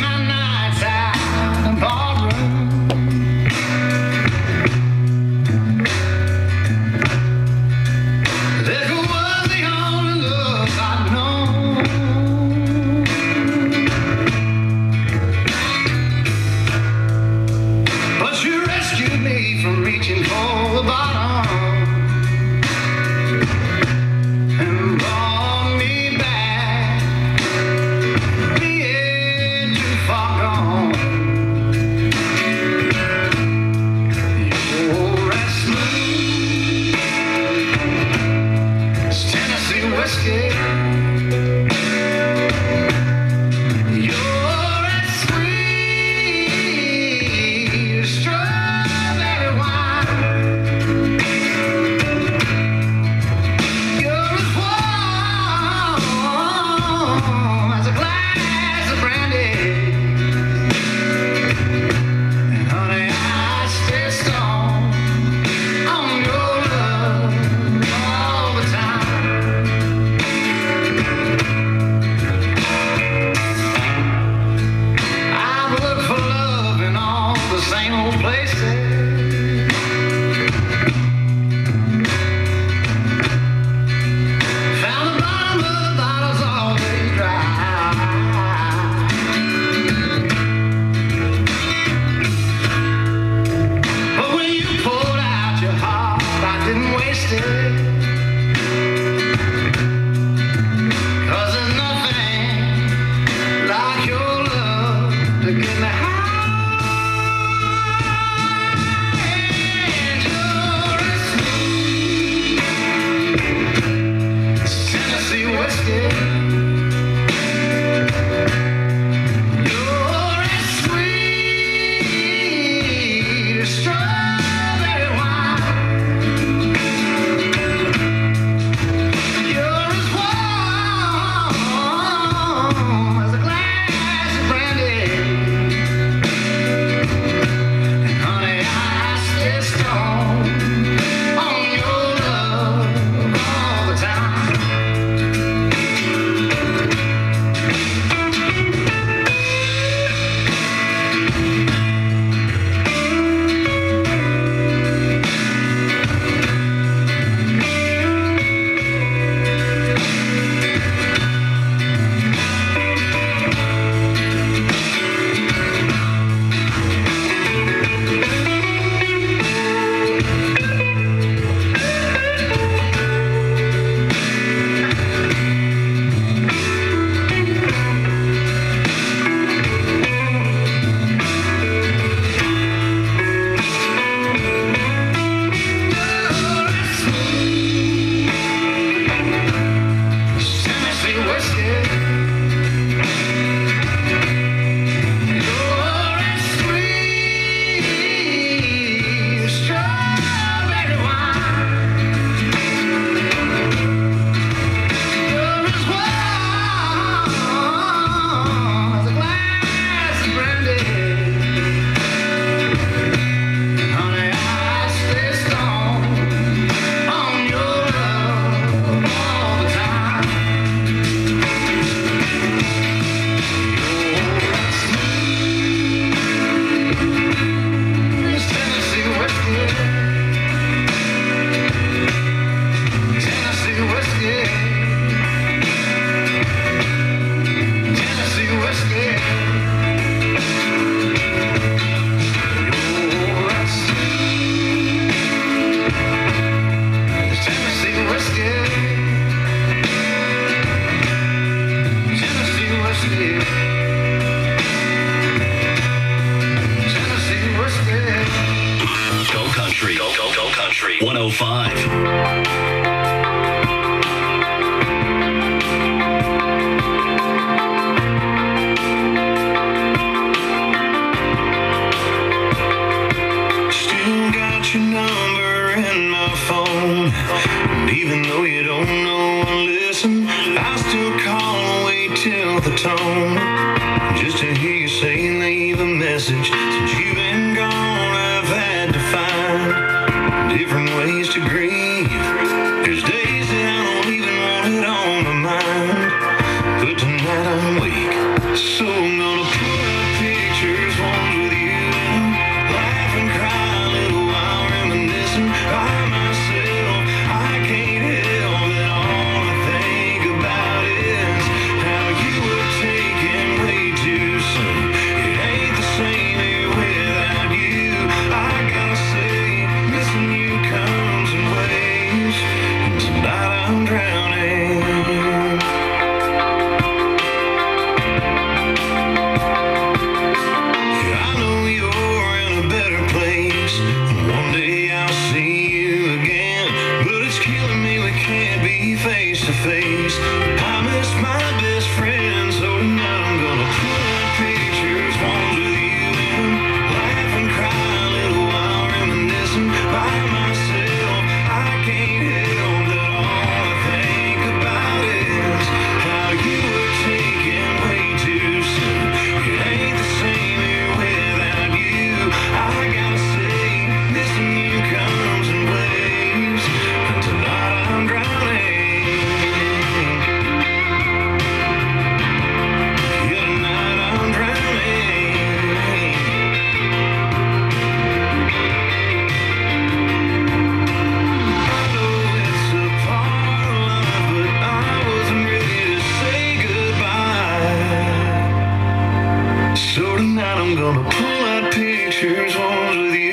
my nights out in the barroom. Liquor was the only love I'd known. But you rescued me from reaching for the bottom. Go Country 105. Your number in my phone, and even though you don't know or listen, I still call and wait till the tone, just to hear you say leave a message. Since you've been gone, I've had to find different ways to grieve. There's days that I don't even want it on my mind, but tonight I'm weak, so I'm gonna put So tonight I'm gonna pull out pictures, ones with you